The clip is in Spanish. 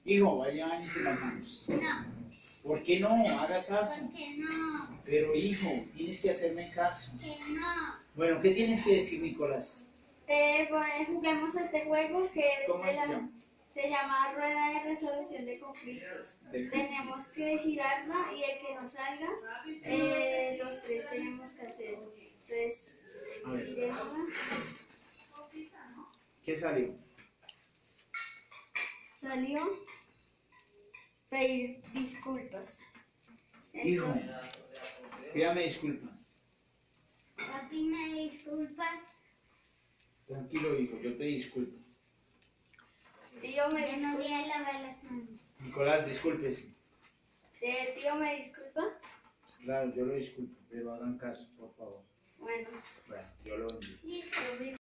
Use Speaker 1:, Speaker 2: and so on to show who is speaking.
Speaker 1: Hijo, vaya, bañese las manos.
Speaker 2: No.
Speaker 1: ¿Por qué no? Haga caso.
Speaker 2: ¿Por qué no?
Speaker 1: Pero hijo, tienes que hacerme caso.
Speaker 2: Que no.
Speaker 1: Bueno, ¿qué tienes que decir, Nicolás?
Speaker 3: Juguemos a este juego que es
Speaker 1: ¿Cómo se llama?
Speaker 3: se llama Rueda de Resolución de Conflictos. Tenemos que girarla y el que nos salga, los tres tenemos que hacerlo. Entonces,
Speaker 1: A ver,
Speaker 3: girémosla.
Speaker 1: ¿qué salió?
Speaker 3: Salió pedir disculpas.
Speaker 1: Hijo,
Speaker 3: Entonces,
Speaker 1: pídame disculpas.
Speaker 2: Papi, ¿me disculpas?
Speaker 1: Tranquilo, hijo, yo te disculpo.
Speaker 3: tío me
Speaker 2: Ya no voy
Speaker 3: disculpa.
Speaker 2: a lavar las manos.
Speaker 1: Nicolás, discúlpese.
Speaker 3: Tío me disculpa.
Speaker 1: Claro, yo lo disculpo, pero hagan caso, por favor.
Speaker 3: Bueno.
Speaker 1: Bueno, yo lo bendiga.
Speaker 2: Listo.